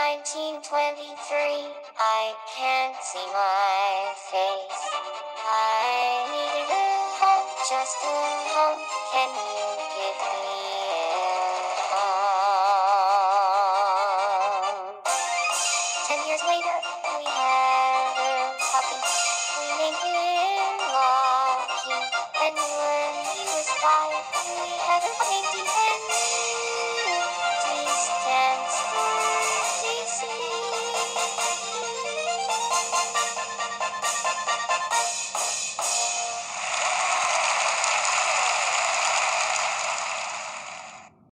1923, I can't see my face. I needed a home, just a home. Can you give me a home? 10 years later, we had a puppy. We named him Lucky. And when he was 5, we had a painting and